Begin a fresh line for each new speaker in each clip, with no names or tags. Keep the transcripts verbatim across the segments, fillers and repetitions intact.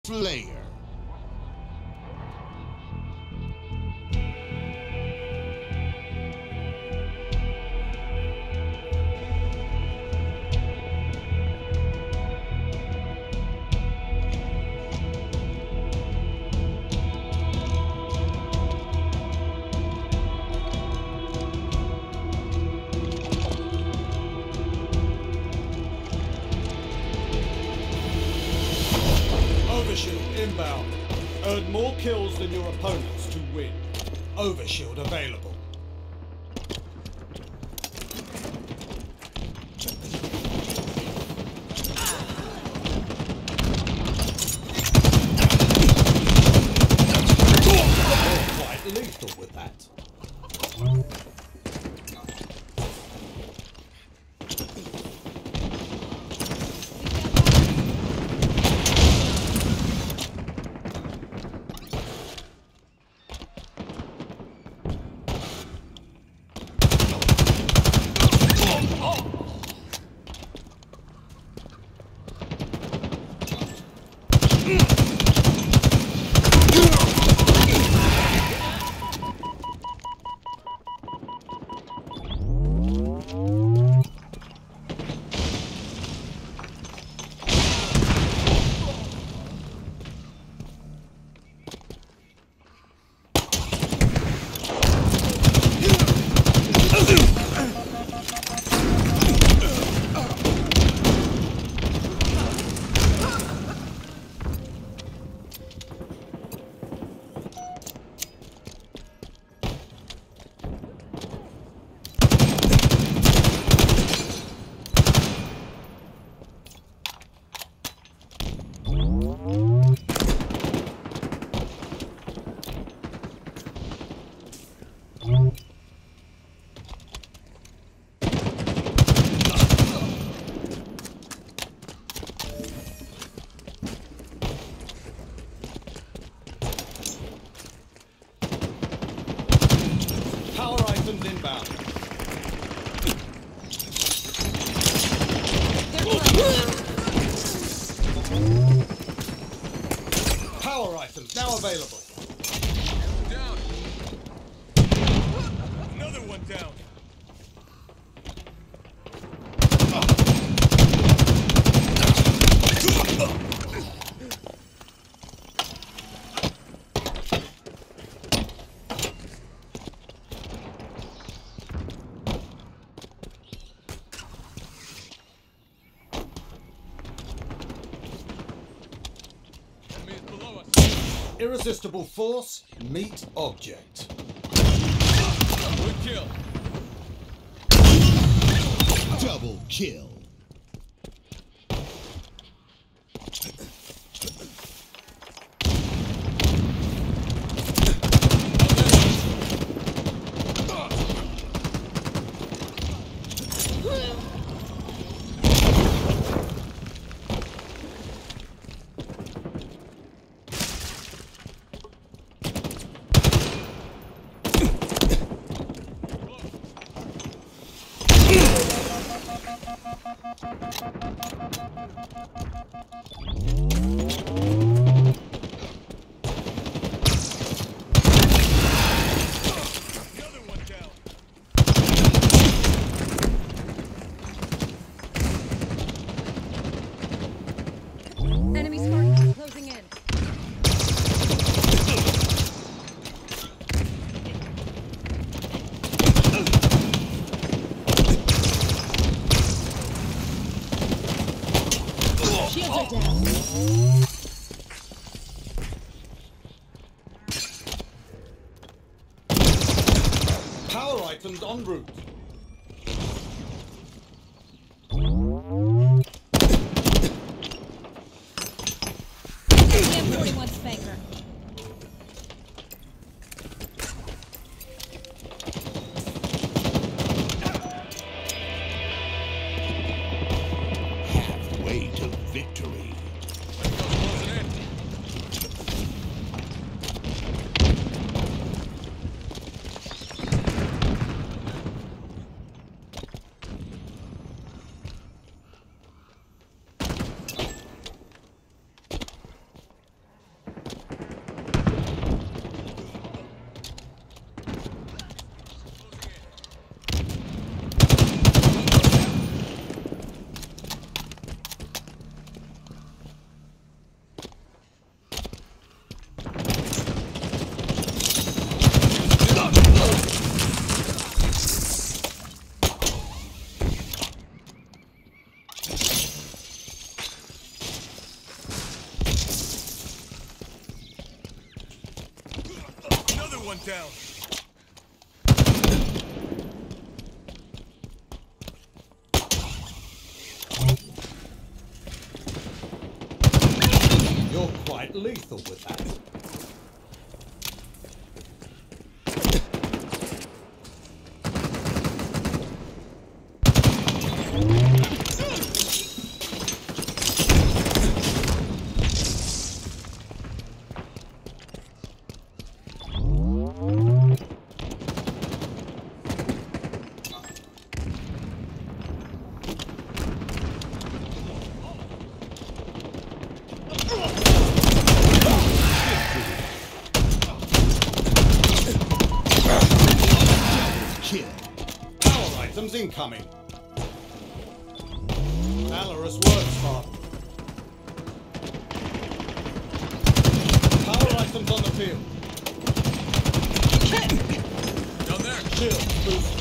Slayer.
Overshield inbound. Earn more kills than your opponents to win. Overshield available. You're quite lethal with that. Power items inbound. Power items now available.
Down. Another one down.
Irresistible force, meet object.
Good kill.
Double kill.
Enemy Spartans closing in. Shields are down.
Power items en route.
M forty-one Spanker.
Halfway to victory.
Another one down.
You're quite lethal with that.
Kill.
Power items incoming. Valorous work, Spark. Power items on the field.
Down there.
Shield boost.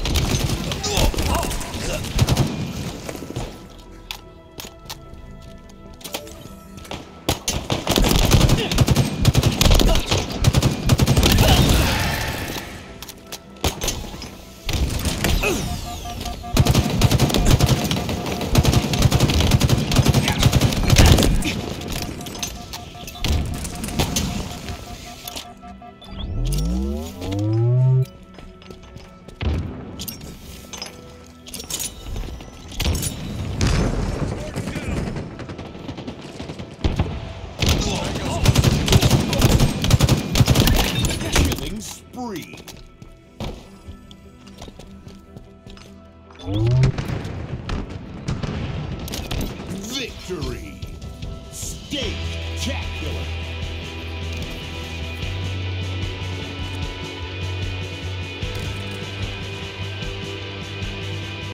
Killing spree. Victory. Spectacular.